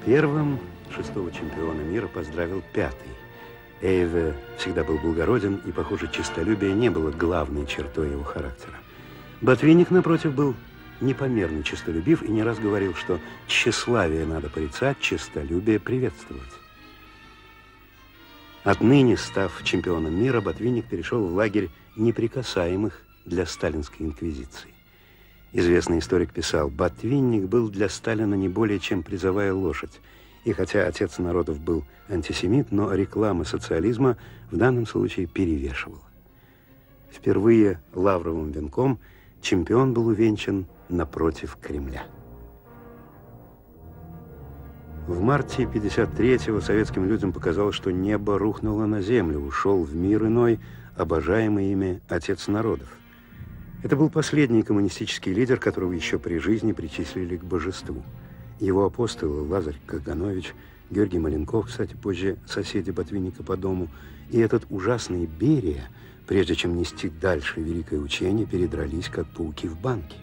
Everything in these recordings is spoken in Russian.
Первым шестого чемпиона мира поздравил пятый. Эйве всегда был благороден, и, похоже, честолюбие не было главной чертой его характера. Ботвинник, напротив, был непомерно честолюбив и не раз говорил, что тщеславие надо порицать, честолюбие приветствовать. Отныне, став чемпионом мира, Ботвинник перешел в лагерь неприкасаемых для сталинской инквизиции. Известный историк писал: Ботвинник был для Сталина не более чем призовая лошадь. И хотя отец народов был антисемит, но реклама социализма в данном случае перевешивала. Впервые лавровым венком чемпион был увенчан напротив Кремля. В марте 1953-го советским людям показалось, что небо рухнуло на землю, ушел в мир иной обожаемый ими отец народов. Это был последний коммунистический лидер, которого еще при жизни причислили к божеству. Его апостолы Лазарь Каганович, Георгий Маленков, кстати, позже соседи Ботвинника по дому, и этот ужасный Берия, прежде чем нести дальше великое учение, передрались, как пауки в банке.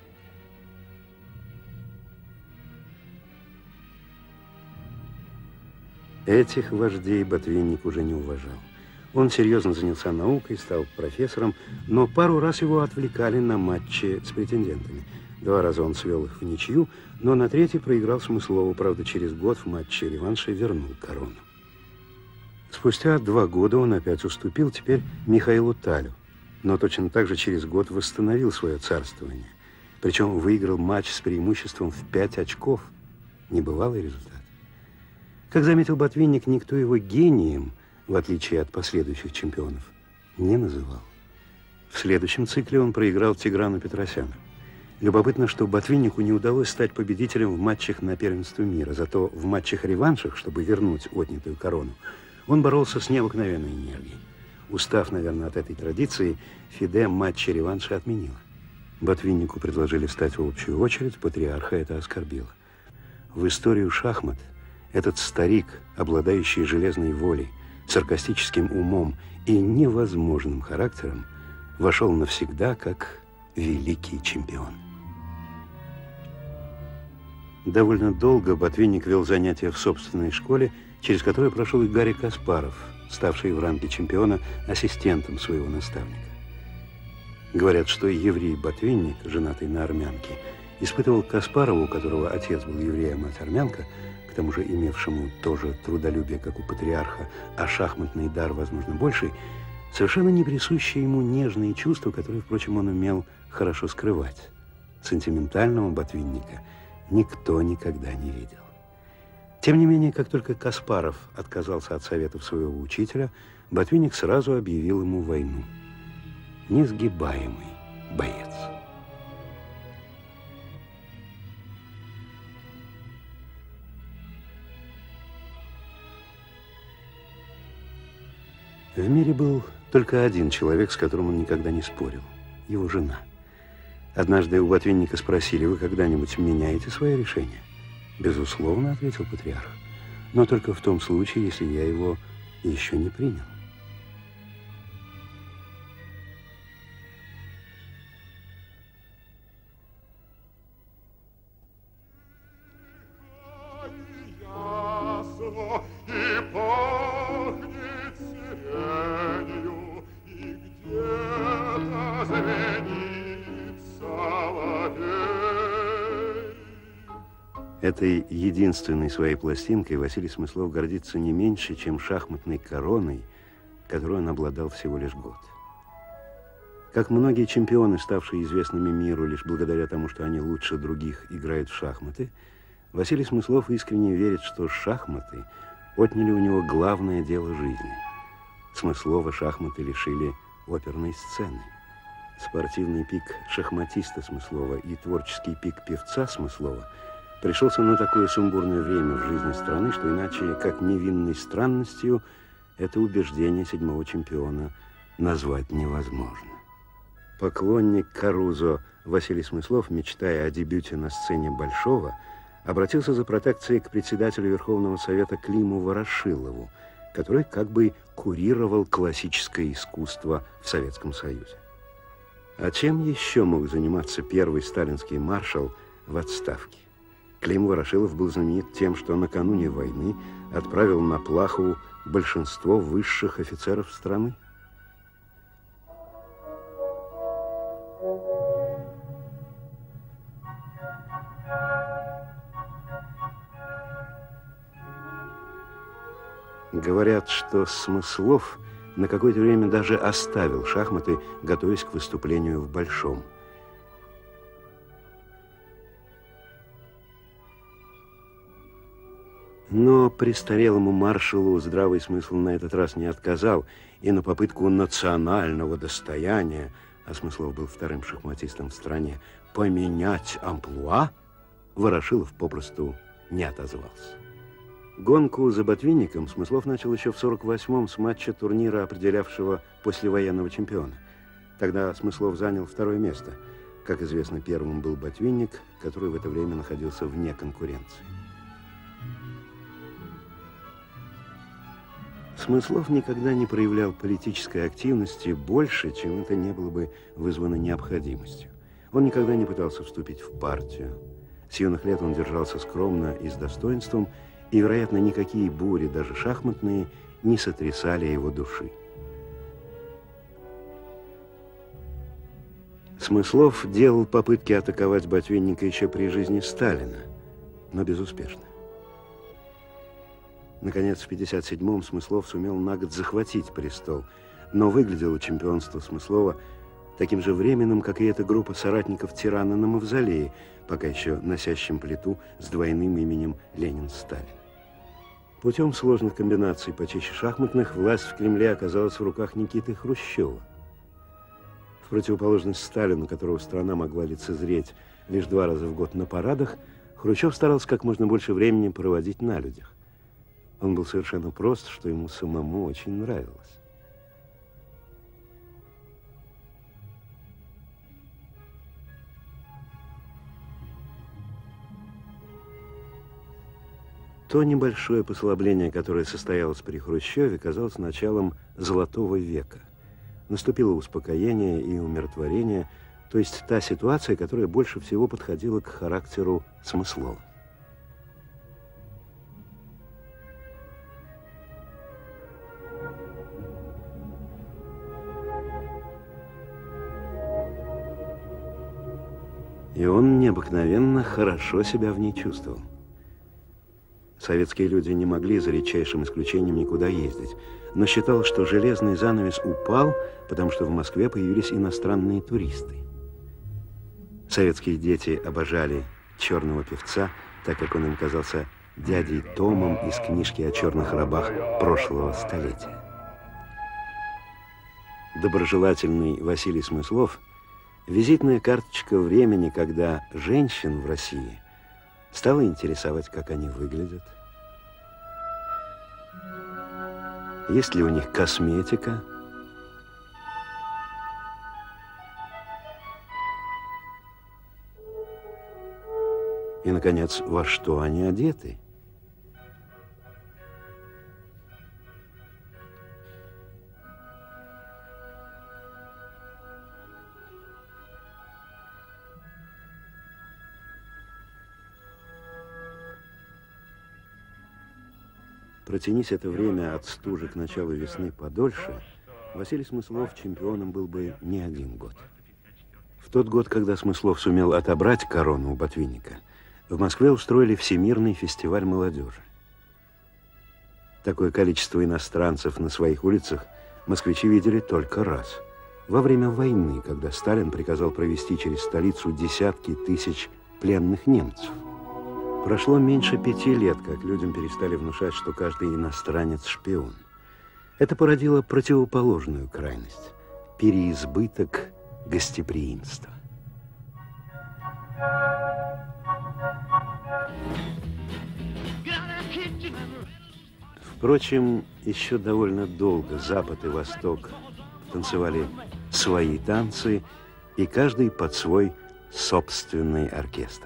Этих вождей Ботвинник уже не уважал. Он серьезно занялся наукой, стал профессором, но пару раз его отвлекали на матчи с претендентами. 2 раза он свел их в ничью, но на 3-й проиграл Смыслову. Правда, через год в матче реванша вернул корону. Спустя 2 года он опять уступил, теперь Михаилу Талю, но точно так же через год восстановил свое царствование. Причем выиграл матч с преимуществом в 5 очков. Небывалый результат. Как заметил Ботвинник, никто его гением, в отличие от последующих чемпионов, не называл. В следующем цикле он проиграл Тиграну Петросяну. Любопытно, что Ботвиннику не удалось стать победителем в матчах на первенство мира, зато в матчах-реваншах, чтобы вернуть отнятую корону, он боролся с необыкновенной энергией. Устав, наверное, от этой традиции, ФИДЕ матчи-реванши отменила. Ботвиннику предложили встать в общую очередь, патриарха это оскорбило. В историю шахмат этот старик, обладающий железной волей, саркастическим умом и невозможным характером, вошел навсегда как великий чемпион. Довольно долго Ботвинник вел занятия в собственной школе, через которую прошел и Гарри Каспаров, ставший в ранге чемпиона ассистентом своего наставника. Говорят, что еврей Ботвинник, женатый на армянке, испытывал к Каспарову, у которого отец был еврей, а мать армянка, к тому же имевшему тоже трудолюбие, как у патриарха, а шахматный дар, возможно, больший, совершенно не присущие ему нежные чувства, которые, впрочем, он умел хорошо скрывать. Сентиментального Ботвинника никто никогда не видел. Тем не менее, как только Каспаров отказался от советов своего учителя, Ботвинник сразу объявил ему войну. Несгибаемый боец. В мире был только один человек, с которым он никогда не спорил – его жена. Однажды у Ботвинника спросили: вы когда-нибудь меняете свое решение? Безусловно, ответил патриарх, но только в том случае, если я его еще не принял. Этой единственной своей пластинкой Василий Смыслов гордится не меньше, чем шахматной короной, которой он обладал всего лишь год. Как многие чемпионы, ставшие известными миру лишь благодаря тому, что они лучше других играют в шахматы, Василий Смыслов искренне верит, что шахматы отняли у него главное дело жизни. Смыслова шахматы лишили оперной сцены. Спортивный пик шахматиста Смыслова и творческий пик певца Смыслова пришелся на такое сумбурное время в жизни страны, что иначе, как невинной странностью, это убеждение 7-го чемпиона назвать невозможно. Поклонник Карузо Василий Смыслов, мечтая о дебюте на сцене Большого, обратился за протекцией к председателю Верховного Совета Климу Ворошилову, который как бы курировал классическое искусство в Советском Союзе. А чем еще мог заниматься первый сталинский маршал в отставке? Клим Ворошилов был знаменит тем, что накануне войны отправил на плаху большинство высших офицеров страны. Говорят, что Смыслов на какое-то время даже оставил шахматы, готовясь к выступлению в Большом. Но престарелому маршалу здравый смысл на этот раз не отказал, и на попытку национального достояния, а Смыслов был вторым шахматистом в стране, поменять амплуа, Ворошилов попросту не отозвался. Гонку за Ботвинником Смыслов начал еще в 48-м с матча турнира, определявшего послевоенного чемпиона. Тогда Смыслов занял второе место. Как известно, первым был Ботвинник, который в это время находился вне конкуренции. Смыслов никогда не проявлял политической активности больше, чем это не было бы вызвано необходимостью. Он никогда не пытался вступить в партию. С юных лет он держался скромно и с достоинством, и, вероятно, никакие бури, даже шахматные, не сотрясали его души. Смыслов делал попытки атаковать Ботвинника еще при жизни Сталина, но безуспешно. Наконец, в 1957-м Смыслов сумел на год захватить престол, но выглядело чемпионство Смыслова таким же временным, как и эта группа соратников тирана на мавзолее, пока еще носящим плиту с двойным именем Ленин-Сталин. Путем сложных комбинаций, почище шахматных, власть в Кремле оказалась в руках Никиты Хрущева. В противоположность Сталину, которого страна могла лицезреть лишь 2 раза в год на парадах, Хрущев старался как можно больше времени проводить на людях. Он был совершенно прост, что ему самому очень нравилось. То небольшое послабление, которое состоялось при Хрущеве, казалось началом Золотого века. Наступило успокоение и умиротворение, то есть та ситуация, которая больше всего подходила к характеру Смыслова. И он необыкновенно хорошо себя в ней чувствовал. Советские люди не могли, за редчайшим исключением, никуда ездить, но считалось, что железный занавес упал, потому что в Москве появились иностранные туристы. Советские дети обожали черного певца, так как он им казался дядей Томом из книжки о черных рабах прошлого столетия. Доброжелательный Василий Смыслов – визитная карточка времени, когда женщин в России стало интересовать, как они выглядят. Есть ли у них косметика? И, наконец, во что они одеты? Протянись это время от стужи к началу весны подольше, Василий Смыслов чемпионом был бы не 1 год. В тот год, когда Смыслов сумел отобрать корону у Ботвинника, в Москве устроили Всемирный фестиваль молодежи. Такое количество иностранцев на своих улицах москвичи видели только раз. Во время войны, когда Сталин приказал провести через столицу десятки тысяч пленных немцев. Прошло меньше 5 лет, как людям перестали внушать, что каждый иностранец – шпион. Это породило противоположную крайность – переизбыток гостеприимства. Впрочем, еще довольно долго Запад и Восток танцевали свои танцы, и каждый под свой собственный оркестр.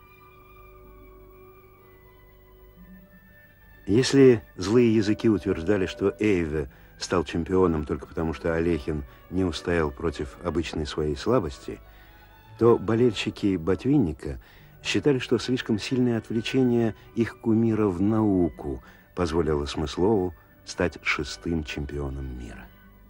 Если злые языки утверждали, что Эйве стал чемпионом только потому, что Алехин не устоял против обычной своей слабости, то болельщики Ботвинника считали, что слишком сильное отвлечение их кумира в науку позволило Смыслову стать 6-м чемпионом мира.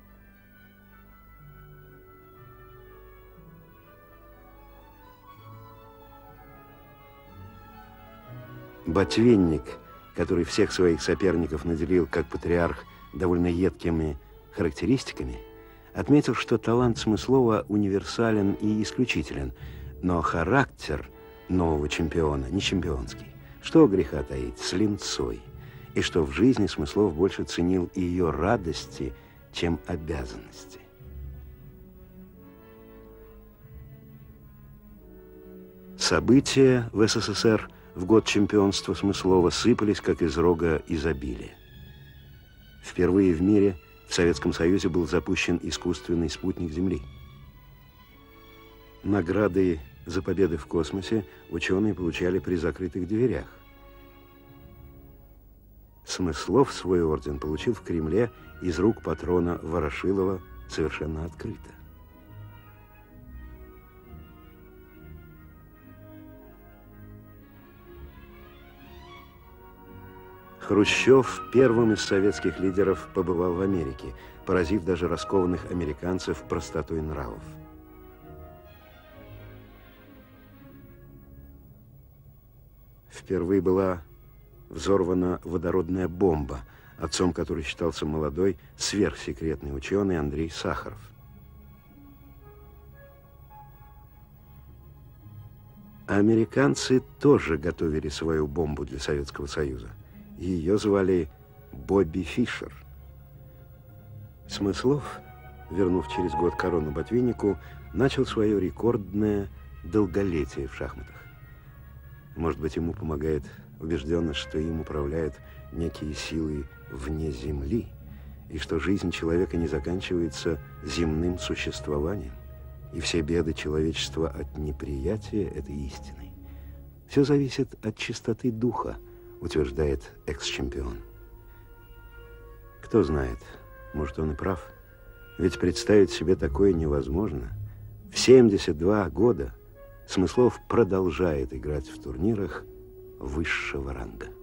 Ботвинник, который всех своих соперников наделил как патриарх довольно едкими характеристиками, отметил, что талант Смыслова универсален и исключителен, но характер нового чемпиона не чемпионский. Что греха таить, с линцой. И что в жизни Смыслов больше ценил ее радости, чем обязанности. События в СССР в год чемпионства Смыслова сыпались, как из рога изобилия. Впервые в мире в Советском Союзе был запущен искусственный спутник Земли. Награды за победы в космосе ученые получали при закрытых дверях. Смыслов свой орден получил в Кремле из рук патрона Ворошилова совершенно открыто. Хрущев первым из советских лидеров побывал в Америке, поразив даже раскованных американцев простотой нравов. Впервые была взорвана водородная бомба, отцом которой считался молодой сверхсекретный ученый Андрей Сахаров. Американцы тоже готовили свою бомбу для Советского Союза. Ее звали Бобби Фишер. Смыслов, вернув через год корону Ботвиннику, начал свое рекордное долголетие в шахматах. Может быть, ему помогает убежденность, что им управляют некие силы вне Земли, и что жизнь человека не заканчивается земным существованием, и все беды человечества от неприятия этой истины. Все зависит от чистоты духа, утверждает экс-чемпион. Кто знает, может, он и прав. Ведь представить себе такое невозможно. В 72 года Смыслов продолжает играть в турнирах высшего ранга.